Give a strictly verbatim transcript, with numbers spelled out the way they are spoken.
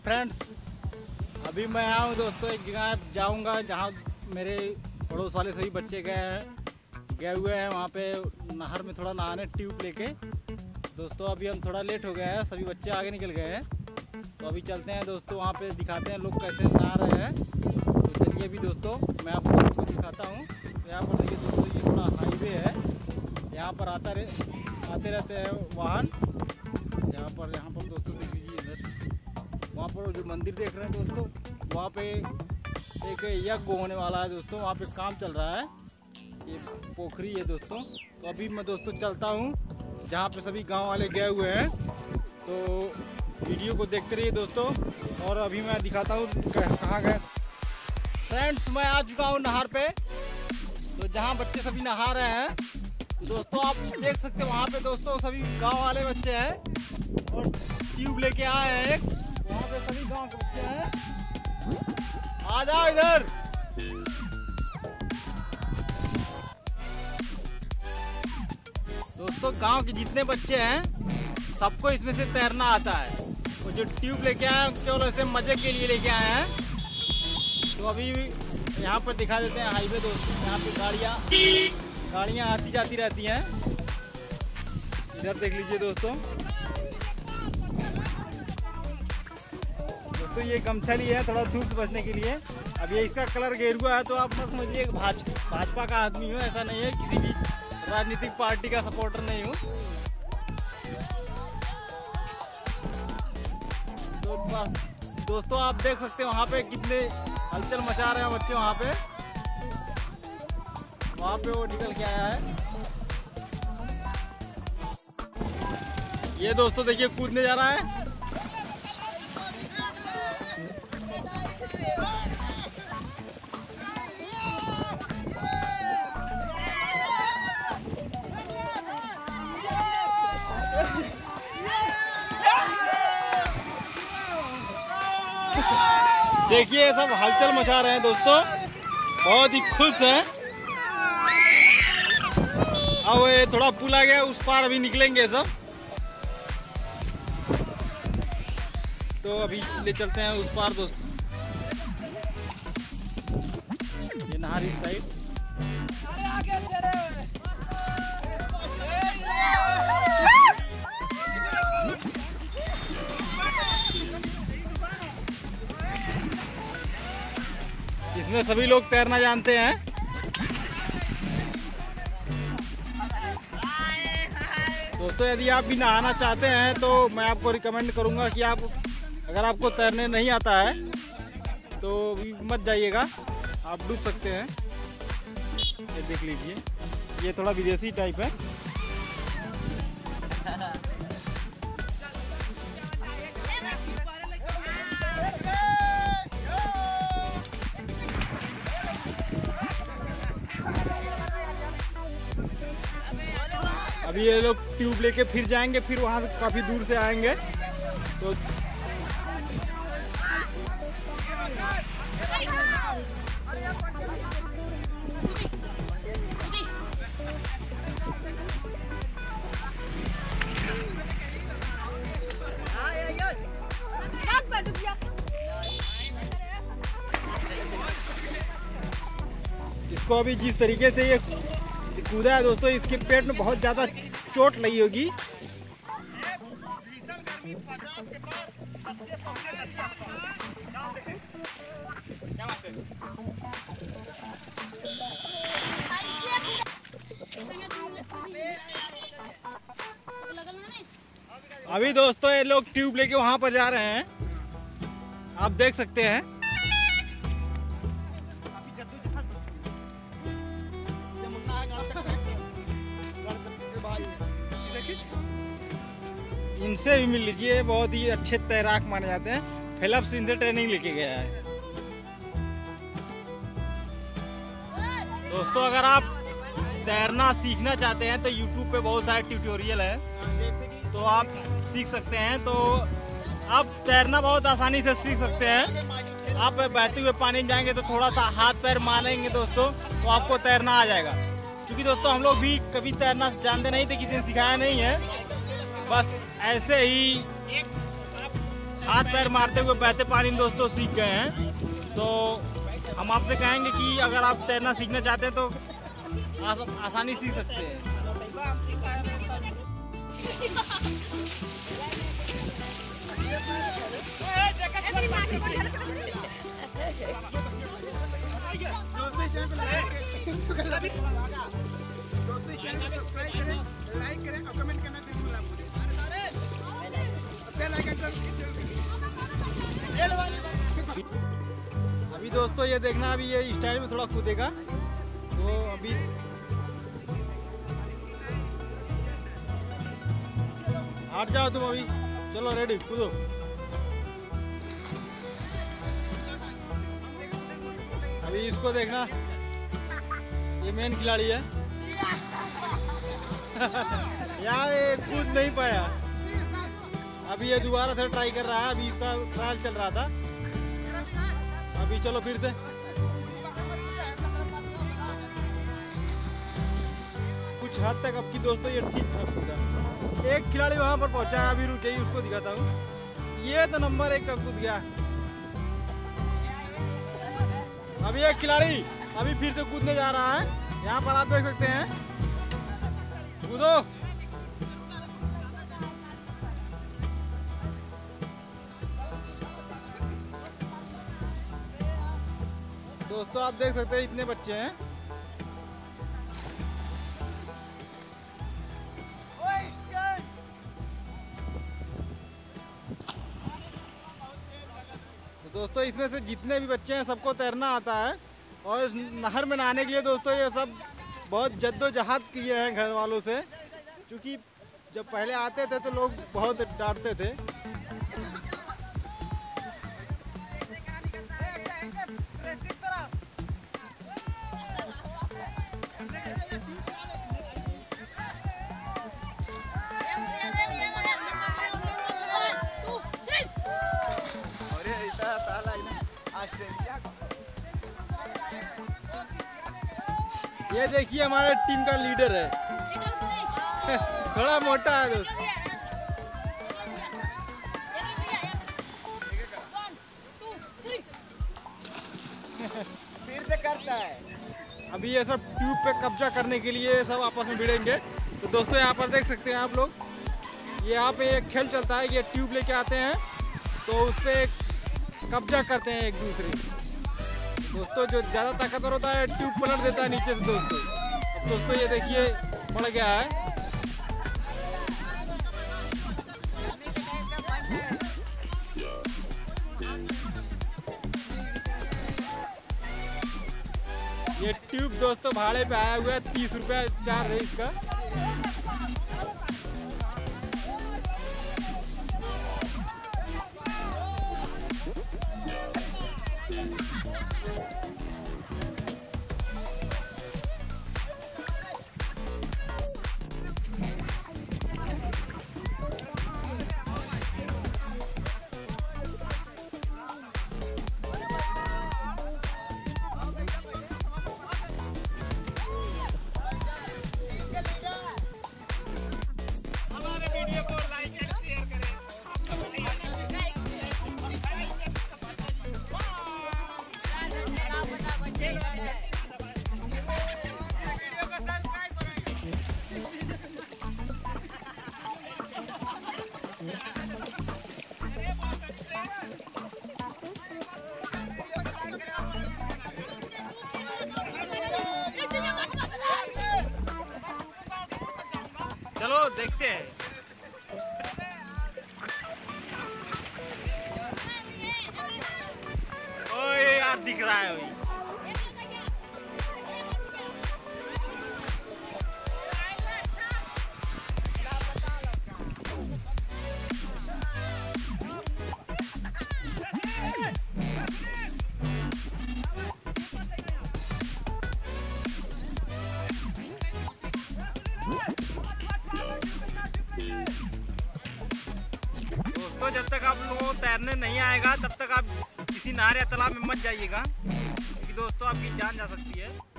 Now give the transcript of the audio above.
Friends, अभी मैं आया हूँ दोस्तों, एक जगह जाऊँगा जहाँ मेरे पड़ोस वाले सभी बच्चे गए हैं गए हुए हैं वहाँ पे नहर में थोड़ा नहाने ट्यूब लेके। दोस्तों अभी हम थोड़ा लेट हो गए हैं, सभी बच्चे आगे निकल गए हैं, तो अभी चलते हैं दोस्तों, वहाँ पे दिखाते हैं लोग कैसे नहा रहे हैं। तो चलिए अभी दोस्तों मैं आपको सबको दिखाता हूँ। यहाँ पर देखिए दोस्तों, ये थोड़ा हाईवे है, यहाँ पर आता रहे आते रहते हैं वाहन। यहाँ पर यहाँ पर दोस्तों देख लीजिए, इधर वहाँ पर जो मंदिर देख रहे हैं दोस्तों, वहाँ पे एक यज्ञ होने वाला है दोस्तों, वहाँ पे काम चल रहा है। ये पोखरी है दोस्तों। तो अभी मैं दोस्तों चलता हूँ जहाँ पे सभी गांव वाले गए हुए हैं, तो वीडियो को देखते रहिए दोस्तों। और अभी मैं दिखाता हूँ कहाँ गए। फ्रेंड्स, मैं आ चुका हूँ नहर पे, तो जहाँ बच्चे सभी नहा रहे हैं दोस्तों, आप देख सकते हैं वहाँ पे दोस्तों सभी गांव वाले बच्चे हैं और ट्यूब लेके आए हैं। एक वहाँ पे सभी गांव के बच्चे हैं, आ जाओ इधर। दोस्तों गांव के जितने बच्चे हैं सबको इसमें से तैरना आता है। वो जो ट्यूब लेके आए हैं केवल ऐसे मजे के लिए लेके आए हैं। तो अभी यहाँ पर दिखा देते हैं हाईवे दोस्तों, यहाँ पे गाड़ियाँ गाड़ियाँ आती जाती रहती हैं। इधर देख लीजिए दोस्तों। दोस्तों ये गमछा लिए है थोड़ा धूप से बचने के लिए। अब ये इसका कलर गेरुआ है, तो आप मत समझिए भाजपा भाजपा का आदमी हूँ, ऐसा नहीं है, किसी भी राजनीतिक पार्टी का सपोर्टर नहीं हूँ। तो बस दोस्तों आप देख सकते हैं वहाँ पे कितने हलचल मचा रहे हैं बच्चे। वहाँ पे वहाँ पे वो निकल के आया है। ये दोस्तों देखिए कूदने जा रहा है। देखिए सब हलचल मचा रहे हैं दोस्तों, बहुत ही खुश हैं। अब ये थोड़ा पुल आ गया, उस पार अभी निकलेंगे सब, तो अभी ले चलते हैं उस पार दोस्तों। ये नहर इस साइड। इसमें सभी लोग तैरना जानते हैं। दोस्तों यदि आप भी नहाना चाहते हैं तो मैं आपको रिकमेंड करूंगा कि आप, अगर आपको तैरने नहीं आता है तो मत जाइएगा, आप डूब सकते हैं। ये देख लीजिए, ये थोड़ा विदेशी टाइप है। अभी ये लोग ट्यूब लेके फिर जाएंगे, फिर वहाँ से काफ़ी दूर से आएंगे। तो इसको अभी जिस तरीके से ये कूदा है दोस्तों, इसके पेट में बहुत ज्यादा चोट लगी होगी। अभी दोस्तों ये लोग ट्यूब लेके वहां पर जा रहे हैं, आप देख सकते हैं। इनसे भी मिल लीजिए, बहुत ही अच्छे तैराक माने जाते हैं। फिलिप्स इनसे ट्रेनिंग लेके गया है। दोस्तों अगर आप तैरना सीखना चाहते हैं तो यूट्यूब पे बहुत सारे ट्यूटोरियल है, तो आप सीख सकते हैं। तो आप तैरना बहुत आसानी से सीख सकते हैं। आप बहते हुए पानी में जाएंगे तो थोड़ा सा हाथ पैर मारेंगे दोस्तों, तो आपको तैरना आ जाएगा। क्योंकि दोस्तों हम लोग भी कभी तैरना जानते नहीं थे, किसी ने सिखाया नहीं है, बस ऐसे ही हाथ पैर मारते हुए बहते पानी में दोस्तों सीख गए हैं। तो हम आपसे कहेंगे कि अगर आप तैरना सीखना चाहते हैं तो आस, आसानी सीख सकते हैं। सब्सक्राइब करें, लाइक करें और कमेंट करना बिल्कुल ना भूलें। अभी दोस्तों ये देखना, अभी ये स्टाइल में थोड़ा कूदेगा तो अभी हट जाओ तुम, अभी चलो रेडी कूदो। अभी इसको देखना, ये मेन खिलाड़ी है। यार ये कूद नहीं पाया, अभी ये दोबारा से ट्राई कर रहा है। अभी इसका ट्रायल चल रहा था, अभी चलो फिर से। कुछ हद तक अब की दोस्तों ये ठीक ठाक कूदा। एक खिलाड़ी वहां पर पहुंचा है, अभी रुक जाइए उसको दिखाता हूँ। ये तो नंबर एक का कूद गया। अभी एक खिलाड़ी अभी फिर से कूदने जा रहा है, यहाँ पर आप देख सकते हैं। कूदो। दोस्तों आप देख सकते हैं इतने बच्चे हैं। तो दोस्तों इसमें से जितने भी बच्चे हैं सबको तैरना आता है, और इस नहर में नहाने के लिए दोस्तों ये सब बहुत जद्दोजहद किए हैं घर वालों से, क्योंकि जब पहले आते थे तो लोग बहुत डांटते थे। ये देखिए हमारे टीम का लीडर है। थोड़ा मोटा है दोस्त। फिर से करता है। अभी ये सब ट्यूब पे कब्जा करने के लिए सब आपस में भिड़ेंगे। तो दोस्तों यहाँ पर देख सकते हैं आप लोग, ये यहाँ पे एक खेल चलता है। ये ट्यूब लेके आते हैं तो उस पर कब्जा करते हैं एक दूसरे। दोस्तों जो ज़्यादा ताकतवर होता है ट्यूब पलट देता है नीचे से दोस्तों। अब दोस्तों ये देखिए पड़ गया है। ये ट्यूब दोस्तों भाड़े पे आया हुआ है, तीस रुपया चार्ज है इसका। चलो देखते हैं। ओए यार दिख रहा है वही। दोस्तों जब तक आप लोगों को तैरने नहीं आएगा तब तक आप किसी नहर या तालाब में मत जाइएगा, क्योंकि दोस्तों आपकी जान जा सकती है।